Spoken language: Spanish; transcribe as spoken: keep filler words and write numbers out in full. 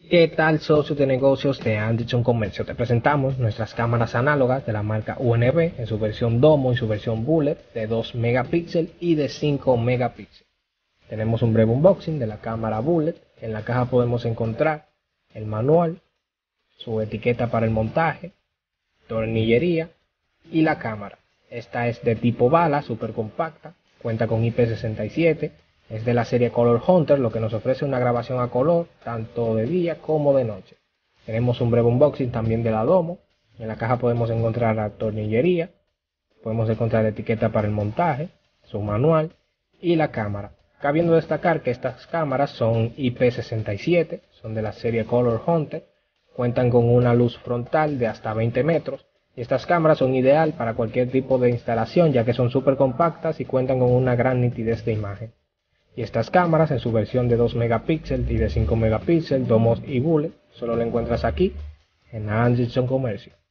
¿Qué tal, socios de negocios de Anderson Comercio? Te presentamos nuestras cámaras análogas de la marca U N B en su versión Domo y su versión Bullet de dos megapíxeles y de cinco megapíxeles. Tenemos un breve unboxing de la cámara Bullet. En la caja podemos encontrar el manual, su etiqueta para el montaje, tornillería y la cámara. Esta es de tipo bala, super compacta, cuenta con I P sesenta y siete. Es de la serie Color Hunter, lo que nos ofrece una grabación a color, tanto de día como de noche. Tenemos un breve unboxing también de la Domo. En la caja podemos encontrar la tornillería, podemos encontrar la etiqueta para el montaje, su manual y la cámara. Cabiendo destacar que estas cámaras son I P sesenta y siete, son de la serie Color Hunter, cuentan con una luz frontal de hasta veinte metros. Y estas cámaras son ideal para cualquier tipo de instalación, ya que son súper compactas y cuentan con una gran nitidez de imagen. Y estas cámaras en su versión de dos megapíxeles y de cinco megapíxeles, Domos y Bullet, solo la encuentras aquí en Anderson Comercio.